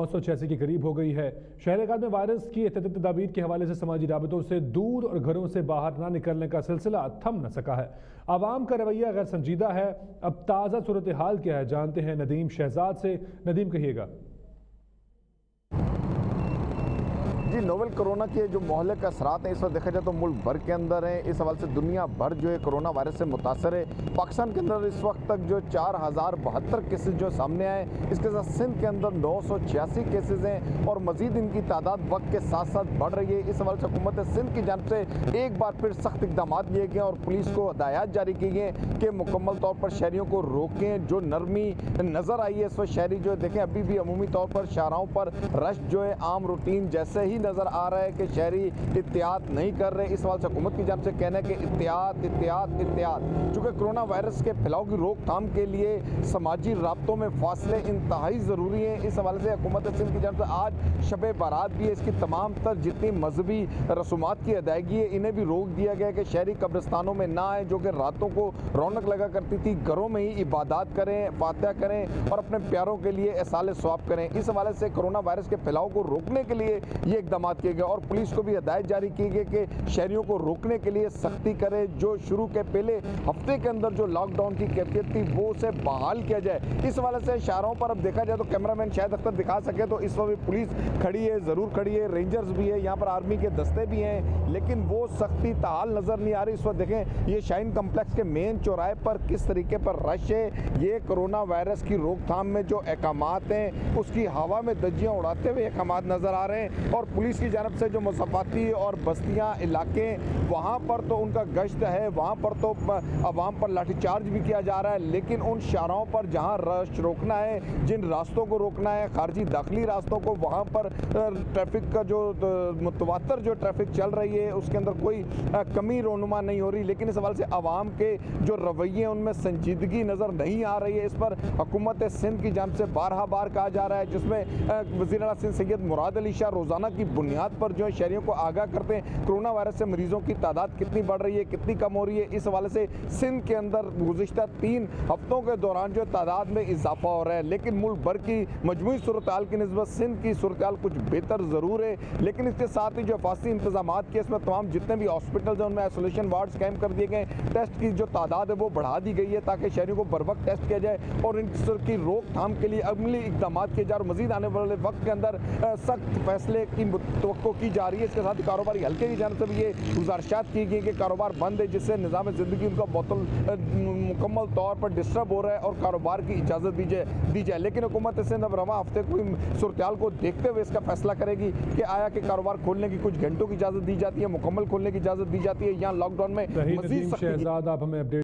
986 کے قریب ہو گئی ہے۔ شہریات میں وائرس کی احتیاطی تدابیر کے حوالے سے سماجی رابطوں سے دور اور گھروں سے باہر نہ نکلنے کا سلسلہ تھم نہ سکا ہے۔ عوام کا رویہ غیر سنجیدہ ہے۔ اب تازہ صورتحال کیا ہے جانتے ہیں ندیم شہزاد سے۔ ندیم کہیے گا۔ جی، نوول کرونا کے جو مہلک اثرات ہیں اس وقت دیکھا جائے تو ملک بھر کے اندر ہیں۔ اس حوالے سے دنیا بھر جو ہے کرونا وائرس سے متاثر ہے۔ پاکستان کے اندر اس وقت تک جو 4072 کیسز جو سامنے آئے، اس کے ساتھ سندھ کے اندر 986 کیسز ہیں اور مزید ان کی تعداد وقت کے ساتھ ساتھ بڑھ رہی ہے۔ اس حوالے سے حکومت سندھ کی جانب سے ایک بار پھر سخت اقدامات لیے گئے اور پولیس کو ہدایات جاری کی گئی کہ مکمل طور پر شہریوں کو روکیں۔ جو نرمی نظر آئی ہے اس وقت شہری جو دیکھیں ابھی بھی عمومی طور پر شاہراہوں پر رش جو ہے عام روٹین جیسے ہی نظر آ رہا ہے کہ شہری احتیاط نہیں کر رہے۔ اس حوالے سے حکومت کی جانب سے کہنا ہے کہ احتیاط احتیاط احتیاط، چونکہ کرونا وائرس کے پھیلاؤ کی روک تھام کے لیے سماجی رابطوں میں فاصلے انتہائی ضروری ہیں۔ اس حوالے سے حکومت سندھ کی جانب سے آج شب بارات بھی ہے، اس کی تمام تر جتنی مذہبی رسومات کی ادائیگی ہے انہیں بھی روک دیا گیا کہ شہری قبرستانوں میں نہ آئیں، جو کہ راتوں کو رونق لگا کرتی تھی۔ گھروں میں ہی عبادات کریں، فاتحہ کریں اور اپنے پیاروں کے لیے احسال ثواب کریں۔ اس حوالے سے کرونا وائرس کے پھیلاؤ کو روکنے کے لیے یہ اقدامات کیے گئے اور پولیس کو بھی ہدایت جاری کی گئی کہ شہریوں کو روکنے کے لیے سختی کرے۔ جو شروع کے پہلے ہفتے کے اندر جو لاک ڈاؤن کی کیفیت تھی وہ اسے بحال کیا جائے۔ اس حوالے سے شاہراہوں پر اب دیکھا جائے تو کیمرہ مین شاہد اختر دکھا سکے تو اس وقت پولیس کھڑی ہے، ضرور کھڑی ہے، رینجرز بھی ہے، یہاں پر آرمی کے دستے بھی ہیں، لیکن وہ سختی تحال نظر نہیں آ رہی۔ اس وقت دیکھیں یہ شاہین کمپلیکس کے مین چوراہے پر کس طریقے پر رش ہے۔ یہ کرونا وائرس کی روک تھام میں جو احکامات ہیں اس کی ہوا میں دھجیاں اڑاتے ہوئے احکامات نظر آ رہے ہیں اور پولیس کی جانب سے جو مصافاتی اور بستیاں علاقے وہاں پر تو ان کا گشت ہے، وہاں پر تو عوام پر لاٹھی چارج بھی کیا جا رہا ہے، لیکن ان شاہراہوں پر جہاں رش روکنا ہے، جن راستوں کو روکنا ہے، خارجی داخلی راستوں کو، وہاں پر ٹریفک کا جو متواتر جو ٹریفک چل رہی ہے اس کے اندر کوئی کمی رونما نہیں ہو رہی، لیکن اس حوالے سے عوام کے جو رویے ان میں سنجیدگی نظر نہیں آ رہی ہے۔ اس پر حکومت سندھ کی جانب سے بارہا بار کہا جا رہا ہے، جس میں وزیر اعلیٰ سندھ سید مراد علی شاہ روزانہ کی بنیاد پر جو ہے شہریوں کو آگاہ کرتے ہیں کرونا وائرس سے مریضوں کی تعداد کتنی بڑھ رہی ہے، کتنی کم ہو رہی ہے۔ اس حوالے سے سندھ کے اندر گزشتہ 3 ہفتوں کے دوران جو تعداد میں اضافہ ہو رہا ہے، لیکن ملک بھر کی مجموعی صورتحال کی نسبت سندھ کی صورتحال کچھ بہتر ضرور ہے، لیکن اس کے ساتھ ہی جو حفاظتی انتظامات کے اس میں تمام جتنے بھی ہاسپٹلز ہیں ان میں آئسولیشن وارڈز قائم کر دیے گئے، ٹیسٹ کی جو تعداد ہے وہ بڑھا دی گئی ہے تاکہ شہریوں کو بر وقت ٹیسٹ کیا جائے اور ان کی روک تھام کے لیے عملی اقدامات کیے جائے اور مزید آنے والے وقت کے اندر سخت فیصلے کی توقع کی جا رہی ہے۔ اس کے ساتھ کاروباری حلقے کی جانب سے بھی یہ گزارشات کی گئی کہ کاروبار بند ہے، جس سے نظام زندگی ان کا مکمل طور پر ڈسٹرب ہو رہا ہے اور کاروبار کی اجازت دی جائے، لیکن حکومت سندھ اب رواں ہفتے کو صورتحال کو دیکھتے ہوئے اس کا فیصلہ کرے گی کہ آیا کہ کاروبار کھولنے کی کچھ گھنٹوں کی اجازت دی جاتی ہے، مکمل کھولنے کی اجازت دی جاتی ہے یا لاک ڈاؤن میں مزید شہزاد آپ ہمیں